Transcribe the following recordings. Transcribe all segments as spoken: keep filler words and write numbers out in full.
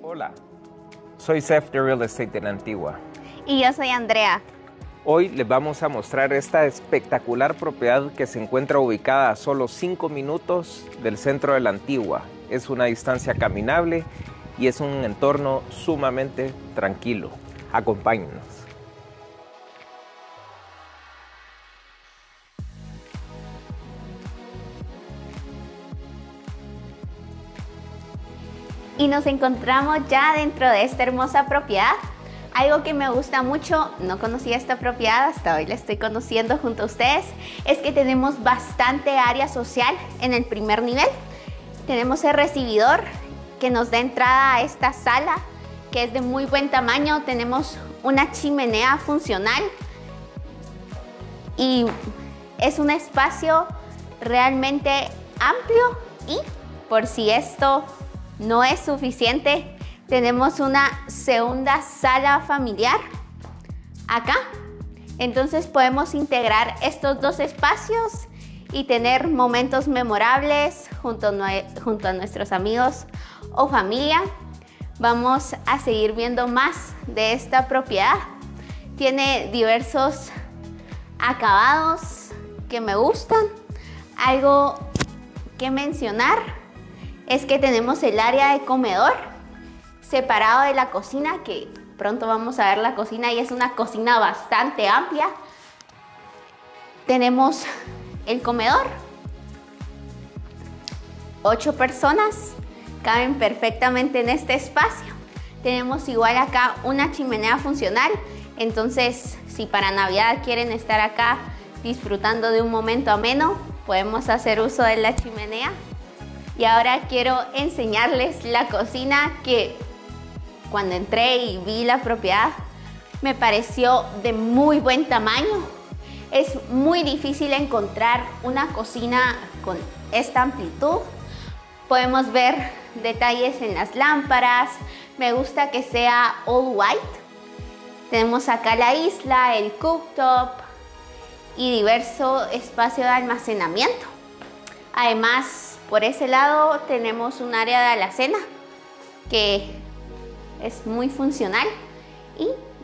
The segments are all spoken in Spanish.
Hola, soy Seth de Real Estate de la Antigua. Y yo soy Andrea. Hoy les vamos a mostrar esta espectacular propiedad que se encuentra ubicada a solo cinco minutos del centro de la Antigua. Es una distancia caminable y es un entorno sumamente tranquilo. Acompáñenos. Y nos encontramos ya dentro de esta hermosa propiedad. Algo que me gusta mucho, no conocía esta propiedad, hasta hoy la estoy conociendo junto a ustedes, es que tenemos bastante área social en el primer nivel. Tenemos el recibidor que nos da entrada a esta sala, que es de muy buen tamaño. Tenemos una chimenea funcional y es un espacio realmente amplio. Y por si esto no es suficiente, tenemos una segunda sala familiar acá. Entonces podemos integrar estos dos espacios y tener momentos memorables junto, junto a nuestros amigos o familia. Vamos a seguir viendo más de esta propiedad. Tiene diversos acabados que me gustan. Algo que mencionar es que tenemos el área de comedor separado de la cocina, que pronto vamos a ver la cocina y es una cocina bastante amplia. Tenemos el comedor. Ocho personas caben perfectamente en este espacio. Tenemos igual acá una chimenea funcional. Entonces, si para Navidad quieren estar acá disfrutando de un momento ameno, podemos hacer uso de la chimenea. Y ahora quiero enseñarles la cocina, que cuando entré y vi la propiedad me pareció de muy buen tamaño. Es muy difícil encontrar una cocina con esta amplitud. Podemos ver detalles en las lámparas. Me gusta que sea all white. Tenemos acá la isla, el cooktop y diverso espacio de almacenamiento. Además, por ese lado tenemos un área de alacena que es muy funcional. Y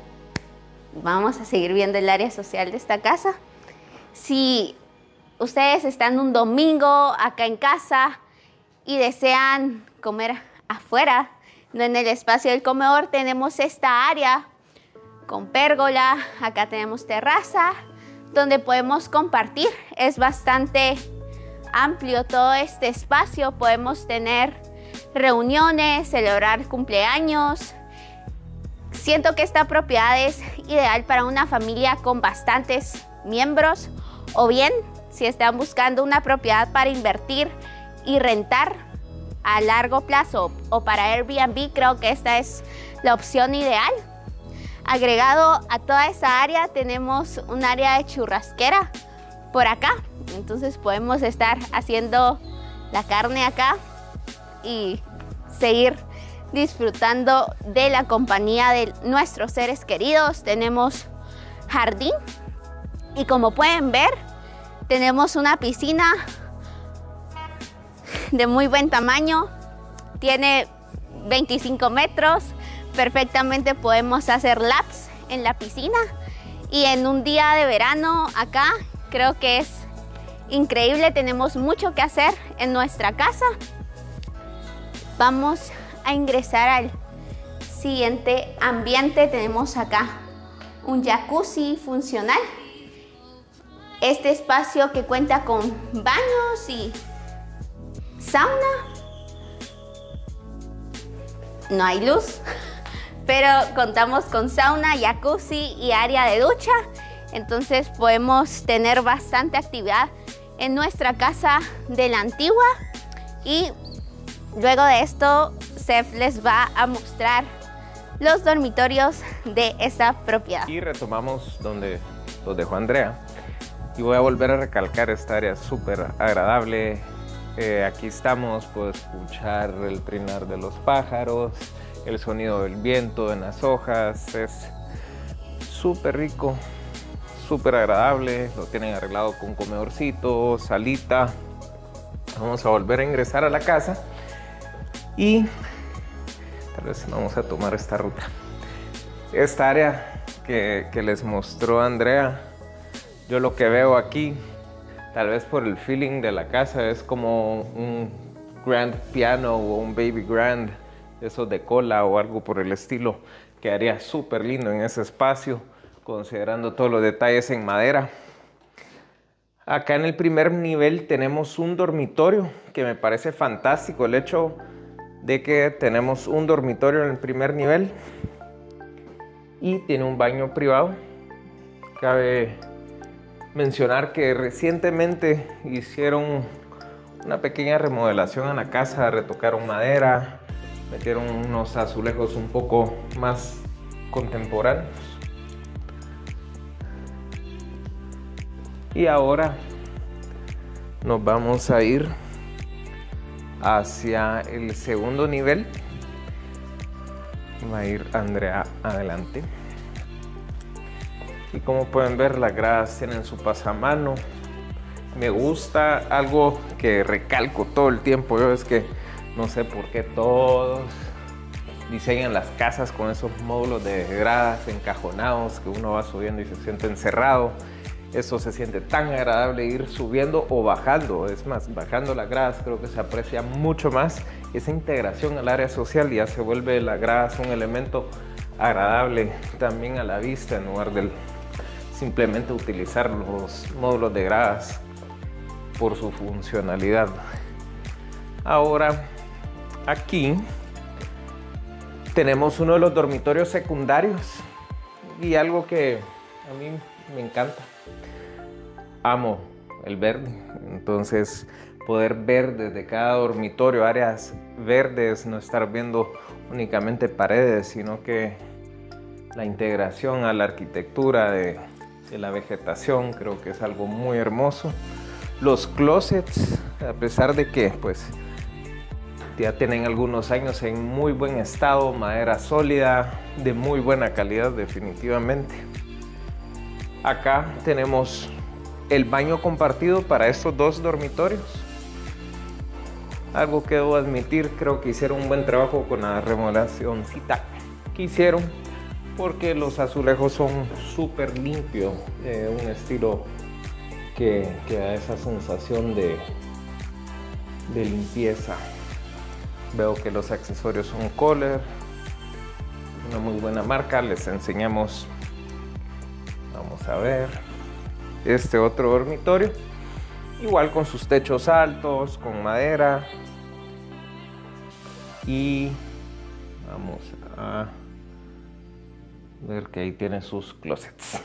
vamos a seguir viendo el área social de esta casa. Si ustedes están un domingo acá en casa y desean comer afuera, no en el espacio del comedor, tenemos esta área con pérgola. Acá tenemos terraza donde podemos compartir. Es bastante amplio todo este espacio. Podemos tener reuniones, celebrar cumpleaños. Siento que esta propiedad es ideal para una familia con bastantes miembros, o bien si están buscando una propiedad para invertir y rentar a largo plazo o para Airbnb, creo que esta es la opción ideal. Agregado a toda esa área tenemos un área de churrasquera por acá. Entonces podemos estar haciendo la carne acá y seguir disfrutando de la compañía de nuestros seres queridos. Tenemos jardín y, como pueden ver, tenemos una piscina de muy buen tamaño. Tiene veinticinco metros. Perfectamente podemos hacer laps en la piscina. Y en un día de verano acá creo que es increíble. Tenemos mucho que hacer en nuestra casa. Vamos a ingresar al siguiente ambiente. Tenemos acá un jacuzzi funcional. Este espacio que cuenta con baños y sauna. No hay luz, pero contamos con sauna, jacuzzi y área de ducha. Entonces podemos tener bastante actividad en nuestra casa de la Antigua. Y luego de esto, Seth les va a mostrar los dormitorios de esta propiedad. Y retomamos donde los dejó Andrea. Y voy a volver a recalcar esta área súper agradable. Eh, aquí estamos, puedo escuchar el trinar de los pájaros, el sonido del viento en las hojas. Es súper rico, súper agradable. Lo tienen arreglado con comedorcito, salita. Vamos a volver a ingresar a la casa y Tal vez vamos a tomar esta ruta. Esta área que, que les mostró Andrea, yo lo que veo aquí, tal vez por el feeling de la casa, es como un grand piano o un baby grand, esos de cola o algo por el estilo. Quedaría súper lindo en ese espacio, considerando todos los detalles en madera. Acá en el primer nivel tenemos un dormitorio que me parece fantástico. El hecho de que tenemos un dormitorio en el primer nivel y tiene un baño privado. Cabe mencionar que recientemente hicieron una pequeña remodelación en la casa, retocaron madera, metieron unos azulejos un poco más contemporáneos. Y ahora nos vamos a ir hacia el segundo nivel. Va a ir Andrea adelante. Y como pueden ver, las gradas tienen su pasamano. Me gusta algo que recalco todo el tiempo. Yo es que no sé por qué todos diseñan las casas con esos módulos de gradas encajonados que uno va subiendo y se siente encerrado. Eso se siente tan agradable ir subiendo o bajando. Es más, bajando las gradas creo que se aprecia mucho más esa integración al área social. Ya se vuelve las gradas un elemento agradable también a la vista, en lugar de simplemente utilizar los módulos de gradas por su funcionalidad. Ahora, aquí tenemos uno de los dormitorios secundarios y algo que a mí me encanta. Amo el verde, entonces poder ver desde cada dormitorio áreas verdes, no estar viendo únicamente paredes, sino que la integración a la arquitectura de, de la vegetación creo que es algo muy hermoso. Los closets, a pesar de que pues ya tienen algunos años, en muy buen estado, madera sólida, de muy buena calidad definitivamente. Acá tenemos el baño compartido para estos dos dormitorios. Algo que debo admitir, creo que hicieron un buen trabajo con la remodelacióncita que hicieron, porque los azulejos son súper limpios, eh, un estilo que, que da esa sensación de, de limpieza. Veo que los accesorios son Kohler, una muy buena marca. Les enseñamos, vamos a ver, este otro dormitorio, igual con sus techos altos, con madera. Y vamos a ver que ahí tiene sus closets.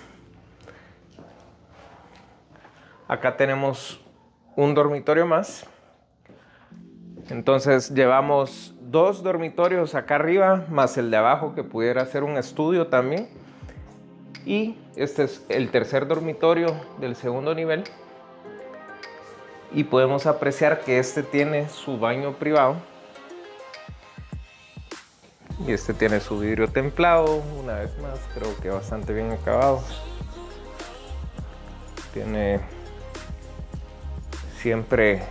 Acá tenemos un dormitorio más. Entonces llevamos dos dormitorios acá arriba, más el de abajo que pudiera ser un estudio también. Y este es el tercer dormitorio del segundo nivel. Y podemos apreciar que este tiene su baño privado. Y este tiene su vidrio templado, una vez más, creo que bastante bien acabado. Tiene siempre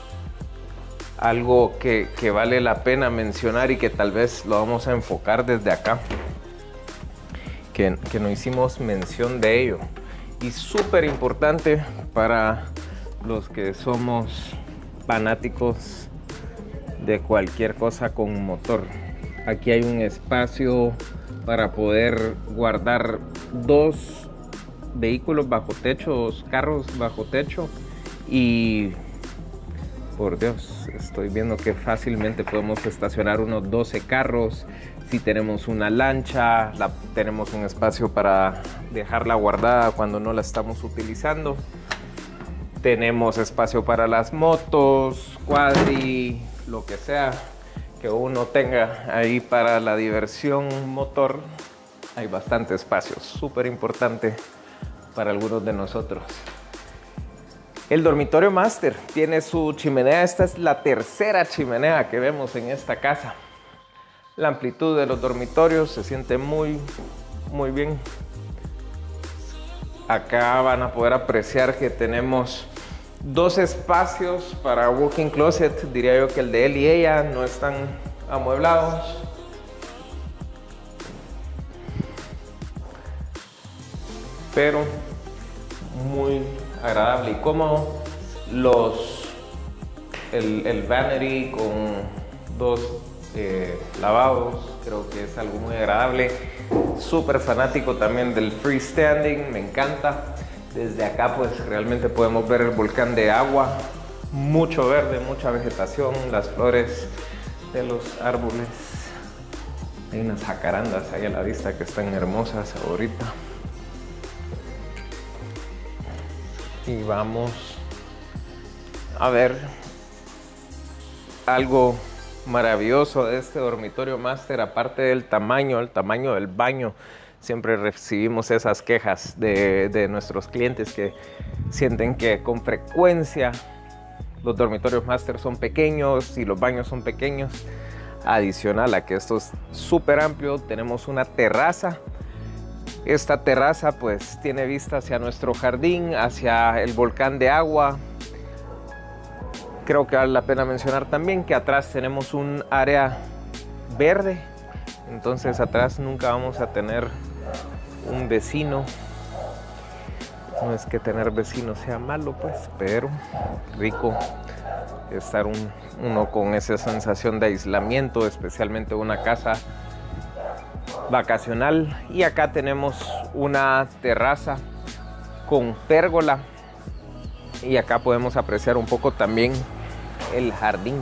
algo que, que vale la pena mencionar y que tal vez lo vamos a enfocar desde acá. Que, que no hicimos mención de ello, y súper importante para los que somos fanáticos de cualquier cosa con motor. Aquí hay un espacio para poder guardar dos vehículos bajo techo, dos carros bajo techo, y por Dios, estoy viendo que fácilmente podemos estacionar unos doce carros. Si tenemos una lancha, la, tenemos un espacio para dejarla guardada cuando no la estamos utilizando. Tenemos espacio para las motos, cuadri, lo que sea que uno tenga ahí para la diversión motor. Hay bastante espacio, súper importante para algunos de nosotros. El dormitorio máster tiene su chimenea. Esta es la tercera chimenea que vemos en esta casa. La amplitud de los dormitorios se siente muy, muy bien. Acá van a poder apreciar que tenemos dos espacios para walk-in closet. Diría yo que el de él y ella no están amueblados. pero muy agradable y cómodo. Los, el, el vanity con dos eh, lavados, creo que es algo muy agradable. Súper fanático también del freestanding, me encanta. Desde acá pues realmente podemos ver el volcán de agua, mucho verde, mucha vegetación, las flores de los árboles. Hay unas jacarandas ahí a la vista que están hermosas ahorita. Y vamos a ver algo maravilloso de este dormitorio máster, aparte del tamaño, el tamaño del baño. Siempre recibimos esas quejas de, de nuestros clientes que sienten que con frecuencia los dormitorios máster son pequeños y los baños son pequeños. Adicional a que esto es súper amplio, tenemos una terraza. Esta terraza pues tiene vista hacia nuestro jardín, hacia el volcán de agua. Creo que vale la pena mencionar también que atrás tenemos un área verde. Entonces atrás nunca vamos a tener un vecino. No es que tener vecinos sea malo pues, pero rico estar un, uno con esa sensación de aislamiento, especialmente una casa vacacional. Y acá tenemos una terraza con pérgola y acá podemos apreciar un poco también el jardín.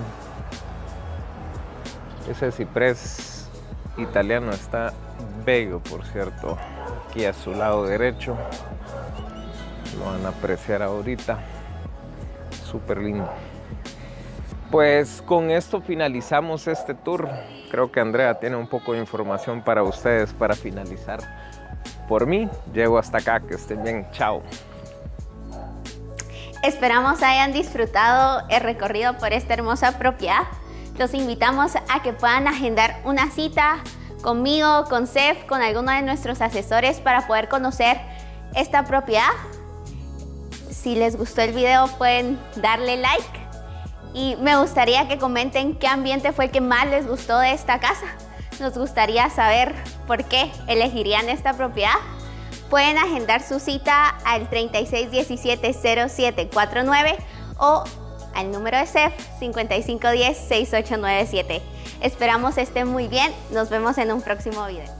Ese ciprés italiano está bello, por cierto, aquí a su lado derecho. Lo van a apreciar ahorita, súper lindo. Pues con esto finalizamos este tour. Creo que Andrea tiene un poco de información para ustedes para finalizar. Por mí, llego hasta acá. Que estén bien. Chao. Esperamos hayan disfrutado el recorrido por esta hermosa propiedad. Los invitamos a que puedan agendar una cita conmigo, con Sef, con alguno de nuestros asesores para poder conocer esta propiedad. Si les gustó el video pueden darle like. Y me gustaría que comenten qué ambiente fue el que más les gustó de esta casa. Nos gustaría saber por qué elegirían esta propiedad. Pueden agendar su cita al treinta y seis diecisiete cero siete cuarenta y nueve o al número de Sef cincuenta y cinco diez sesenta y ocho noventa y siete. Esperamos estén muy bien. Nos vemos en un próximo video.